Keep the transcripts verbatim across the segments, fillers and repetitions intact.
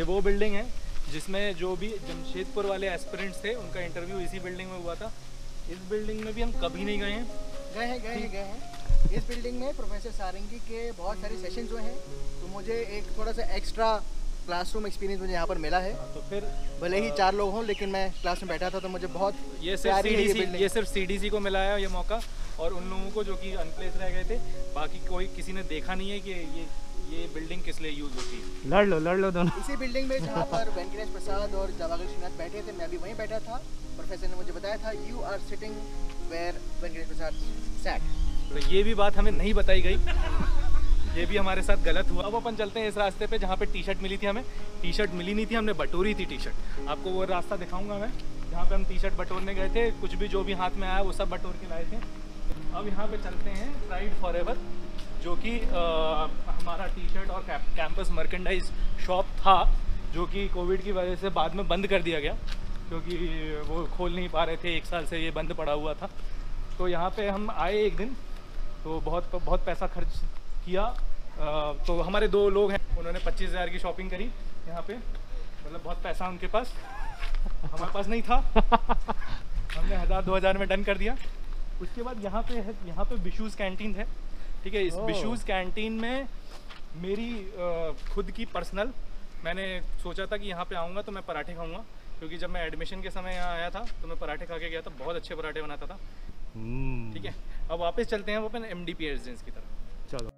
ये वो बिल्डिंग है जिसमें जो भी जमशेदपुर वाले एस्पिरेंट्स थे उनका इंटरव्यू इसी बिल्डिंग में हुआ था। इस बिल्डिंग में भी हम कभी नहीं गए हैं। गए हैं गए हैं गए हैं इस बिल्डिंग में प्रोफेसर सारंगी के बहुत सारे सेशंस हुए हैं, तो मुझे एक थोड़ा सा एक्स्ट्रा क्लासरूम एक्सपीरियंस मुझे यहाँ पर मिला है। तो फिर भले ही चार लोग हों लेकिन मैं क्लास में बैठा था तो मुझे बहुत ये सिर्फ सीडीसी ये सिर्फ सीडीसी को मिला है ये मौका, और उन लोगों को जो कि अनप्लेस रह गए थे, बाकी कोई किसी ने देखा नहीं है कि ये ये बिल्डिंग किस लिए यूज होती है। लड़ लो लड़ लो दोनों। इसी बिल्डिंग में जहाँ पर वेंकटेश प्रसाद और जवाहर श्रीनाथ बैठे थे, मैं भी वहीं बैठा था। प्रोफेसर ने मुझे बताया था you are sitting where Venkatesh Prasad sat. तो ये भी बात हमें नहीं बताई गई, ये भी हमारे साथ गलत हुआ। अब अपन चलते हैं इस रास्ते पे जहाँ पे टी शर्ट मिली थी हमें। टी शर्ट मिली नहीं थी, हमने बटोरी थी टी शर्ट। आपको वो रास्ता दिखाऊंगा मैं जहाँ पे हम टी शर्ट बटोरने गए थे। कुछ भी जो भी हाथ में आया वो सब बटोर के लाए थे। अब यहाँ पे चलते हैं प्राइड फॉरएवर, जो कि हमारा टी शर्ट और कैंपस मर्केंडाइज शॉप था, जो कि कोविड की वजह से बाद में बंद कर दिया गया क्योंकि वो खोल नहीं पा रहे थे। एक साल से ये बंद पड़ा हुआ था। तो यहाँ पे हम आए एक दिन, तो बहुत बहुत पैसा खर्च किया। तो हमारे दो लोग हैं, उन्होंने पच्चीस हज़ार की शॉपिंग करी यहाँ पे, मतलब बहुत पैसा उनके पास, हमारे पास नहीं था। हमने हज़ार दो हज़ार में डन कर दिया। उसके बाद यहाँ पे है, यहाँ पे बिशूज़ कैंटीन है, ठीक है। इस बिशूज़ कैंटीन में मेरी खुद की पर्सनल, मैंने सोचा था कि यहाँ पे आऊँगा तो मैं पराठे खाऊँगा, क्योंकि जब मैं एडमिशन के समय यहाँ आया था तो मैं पराठे खा के गया था। बहुत अच्छे पराठे बनाता था, ठीक है। अब वापस चलते हैं वो अपन एमडीपी रेजिडेंस की तरफ। चलो।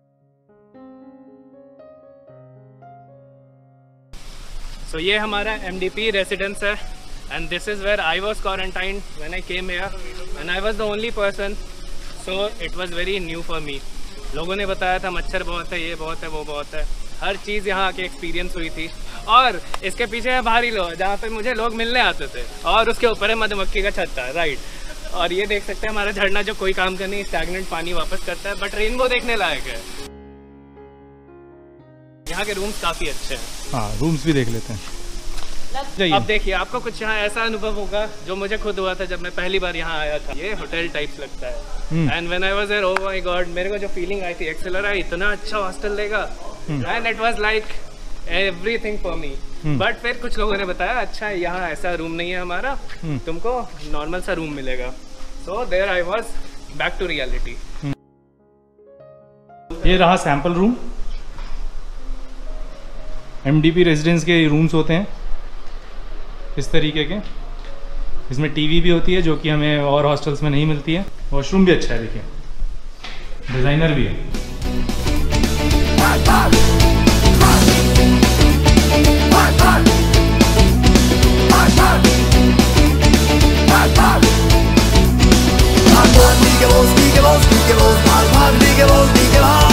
So ये हमारा M D P रेसिडेंस है, and this is where I was quarantined when I came here, and I was the only person, so it was very new for me. लोगों ने बताया था मच्छर बहुत है, ये बहुत है, वो बहुत है, हर चीज़ यहाँ आके एक्सपीरियंस हुई थी। और इसके पीछे है बाहरी लोग, जहाँ पे मुझे लोग मिलने आते थे, और उसके ऊपर है मधुमक्खी का छत्ता, राइट। और ये देख सकते हैं हमारा झरना जो कोई काम का नहीं, स्टैग्नेंट पानी वापस करता है, बट रेनबो देखने लायक है। यहाँ के रूम्स काफ़ी अच्छे हैं। हाँ, रूम्स भी देख लेते हैं। अब देखिए, आपको कुछ यहाँ ऐसा अनुभव होगा जो मुझे खुद हुआ था जब मैं पहली बार यहाँ आया था। ये होटल टाइप्स लगता है, and when I was there, oh my god, मेरे को जो फीलिंग आई थी, एक्स एल आर आई इतना अच्छा हॉस्टल देगा, and it was like everything for me. But फिर कुछ लोगों ने बताया अच्छा यहाँ ऐसा रूम नहीं है हमारा, तुमको नॉर्मल सा रूम मिलेगा। So there I was back to reality. ये रहा सैंपल रूम। एमडीपी रेजिडेंस के रूम्स होते हैं इस तरीके के। इसमें टीवी भी होती है जो कि हमें और हॉस्टल्स में नहीं मिलती है। वॉशरूम भी अच्छा है, देखिए, डिज़ाइनर भी है। Liga los, liga los, liga los, liga los, liga los, liga los.